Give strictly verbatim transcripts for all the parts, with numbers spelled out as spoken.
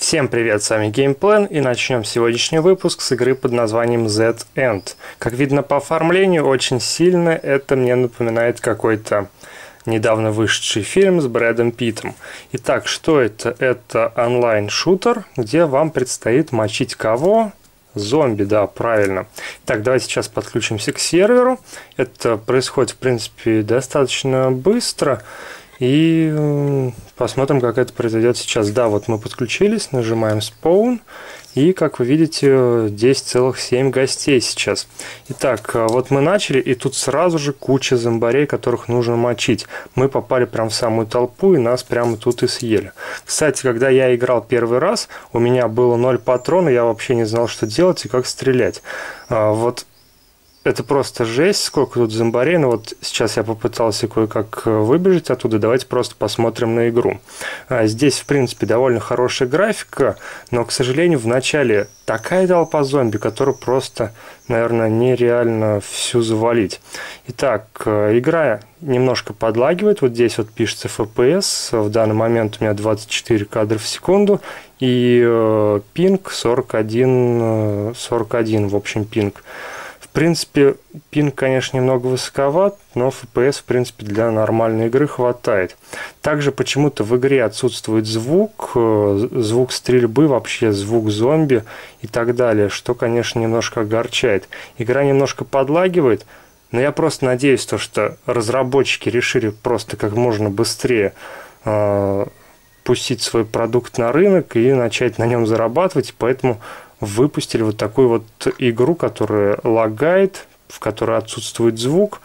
Всем привет, с вами GamePlan, и начнем сегодняшний выпуск с игры под названием Z End. Как видно по оформлению, очень сильно это мне напоминает какой-то недавно вышедший фильм с Брэдом Питтом. Итак, что это? Это онлайн-шутер, где вам предстоит мочить кого? Зомби, да, правильно. Так, давайте сейчас подключимся к серверу. Это происходит, в принципе, достаточно быстро. И посмотрим, как это произойдет сейчас. Да, вот мы подключились, нажимаем Spawn. И, как вы видите, десять целых семь гостей сейчас. Итак, вот мы начали, и тут сразу же куча зомбарей, которых нужно мочить. Мы попали прям в самую толпу, и нас прямо тут и съели. Кстати, когда я играл первый раз, у меня было ноль патронов, я вообще не знал, что делать и как стрелять. Вот. Это просто жесть, сколько тут зомбарей. Но вот сейчас я попытался кое-как выбежать оттуда. Давайте просто посмотрим на игру. Здесь, в принципе, довольно хорошая графика, но, к сожалению, в начале такая толпа зомби, которую просто, наверное, нереально всю завалить. Итак, игра немножко подлагивает. Вот здесь вот пишется эф пи эс. В данный момент у меня двадцать четыре кадра в секунду. И пинг сорок один, сорок один, в общем, пинг. В принципе, пинг, конечно, немного высоковат, но эф пи эс, в принципе, для нормальной игры хватает. Также почему-то в игре отсутствует звук, звук стрельбы, вообще звук зомби и так далее, что, конечно, немножко огорчает. Игра немножко подлагивает, но я просто надеюсь, то, что разработчики решили просто как можно быстрее э, пустить свой продукт на рынок и начать на нем зарабатывать, поэтому выпустили вот такую вот игру, которая лагает, в которой отсутствует звук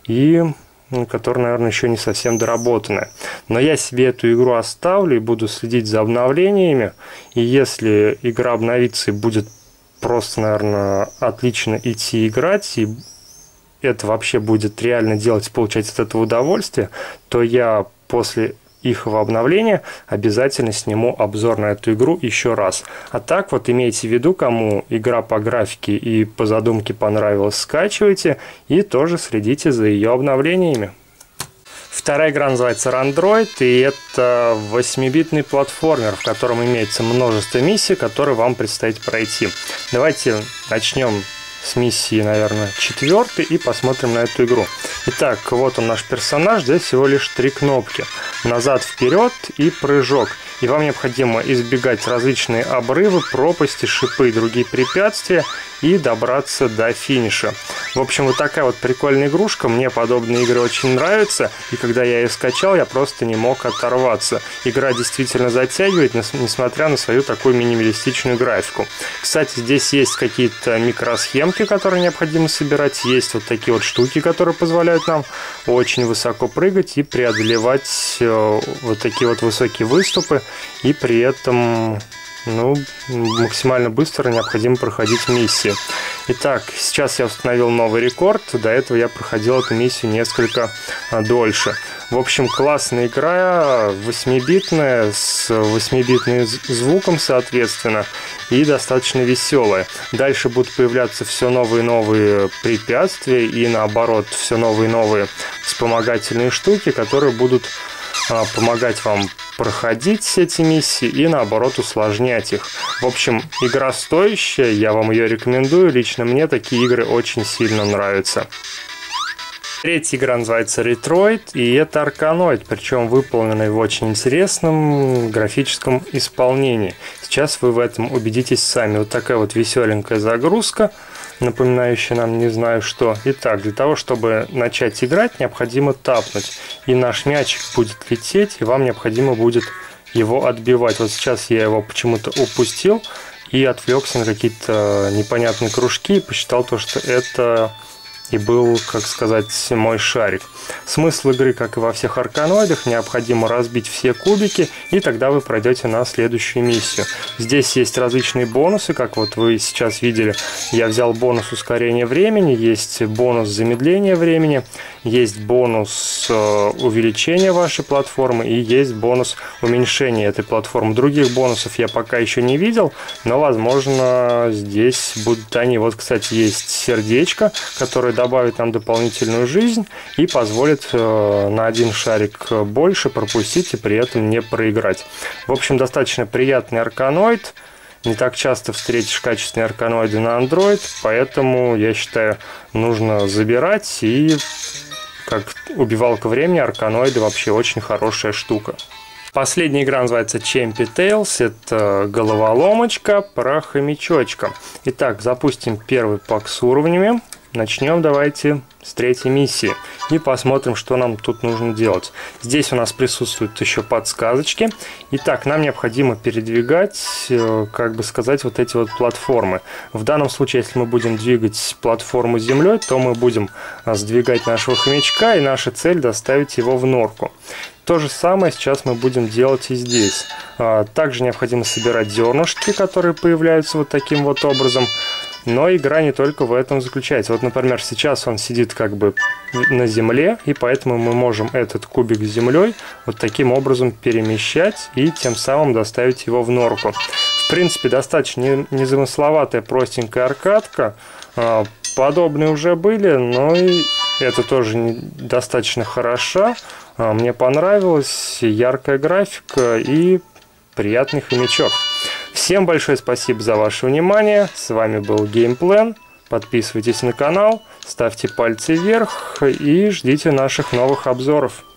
и которая, наверное, еще не совсем доработанная. Но я себе эту игру оставлю и буду следить за обновлениями. И если игра обновится и будет просто, наверное, отлично идти играть, и это вообще будет реально делать, получать от этого удовольствие, то я после их обновления обязательно сниму обзор на эту игру еще раз. А так вот имейте в виду, кому игра по графике и по задумке понравилась, скачивайте и тоже следите за ее обновлениями. Вторая игра называется Randroid, и это восьмибитный платформер, в котором имеется множество миссий, которые вам предстоит пройти. Давайте начнем с миссии, наверное, четвертой, и посмотрим на эту игру. Итак, вот он наш персонаж, здесь всего лишь три кнопки. Назад, вперед и прыжок. И вам необходимо избегать различные обрывы, пропасти, шипы и другие препятствия и добраться до финиша. В общем, вот такая вот прикольная игрушка. Мне подобные игры очень нравятся. И когда я ее скачал, я просто не мог оторваться. Игра действительно затягивает, несмотря на свою такую минималистичную графику. Кстати, здесь есть какие-то микросхемки, которые необходимо собирать. Есть вот такие вот штуки, которые позволяют нам очень высоко прыгать и преодолевать вот такие вот высокие выступы. И при этом, ну, максимально быстро необходимо проходить миссии. Итак, сейчас я установил новый рекорд. До этого я проходил эту миссию несколько а, дольше. В общем, классная игра, восьмибитная, с восьмибитным звуком, соответственно, и достаточно веселая. Дальше будут появляться все новые и новые препятствия и, наоборот, все новые и новые вспомогательные штуки, которые будут а, помогать вам проходить эти миссии и, наоборот, усложнять их. В общем, игра стоящая, я вам ее рекомендую. Лично мне такие игры очень сильно нравятся. Третья игра называется Retroid, и это Arkanoid, причем выполненный в очень интересном графическом исполнении. Сейчас вы в этом убедитесь сами. Вот такая вот веселенькая загрузка, напоминающая нам не знаю что. Итак, для того, чтобы начать играть, необходимо тапнуть. И наш мячик будет лететь, и вам необходимо будет его отбивать. Вот сейчас я его почему-то упустил и отвлекся на какие-то непонятные кружки и посчитал то, что это и был, как сказать, мой шарик. Смысл игры, как и во всех арканоидах, необходимо разбить все кубики, и тогда вы пройдете на следующую миссию. Здесь есть различные бонусы, как вот вы сейчас видели. Я взял бонус ускорения времени, есть бонус замедления времени, есть бонус э, увеличения вашей платформы и есть бонус уменьшения этой платформы. Других бонусов я пока еще не видел, но, возможно, здесь будут они. Вот, кстати, есть сердечко, которое которая добавит нам дополнительную жизнь и позволит э, на один шарик больше пропустить и при этом не проиграть. В общем, достаточно приятный арканоид. Не так часто встретишь качественные арканоиды на Android, поэтому, я считаю, нужно забирать. И как убивалка времени, арканоиды вообще очень хорошая штука. Последняя игра называется Champi Tales. Это головоломочка про хомячочка. Итак, запустим первый пак с уровнями. Начнем давайте с третьей миссии и посмотрим, что нам тут нужно делать. Здесь у нас присутствуют еще подсказочки. Итак, нам необходимо передвигать, как бы сказать, вот эти вот платформы. В данном случае, если мы будем двигать платформу землей, то мы будем сдвигать нашего хомячка, и наша цель доставить его в норку. То же самое сейчас мы будем делать и здесь. Также необходимо собирать зернышки, которые появляются вот таким вот образом. Но игра не только в этом заключается. Вот, например, сейчас он сидит как бы на земле, и поэтому мы можем этот кубик с землей вот таким образом перемещать и тем самым доставить его в норку. В принципе, достаточно незамысловатая, простенькая аркадка. Подобные уже были, но и это тоже достаточно хороша. Мне понравилось, яркая графика и приятный хомячок. Всем большое спасибо за ваше внимание. С вами был GamePlan. Подписывайтесь на канал, ставьте пальцы вверх и ждите наших новых обзоров.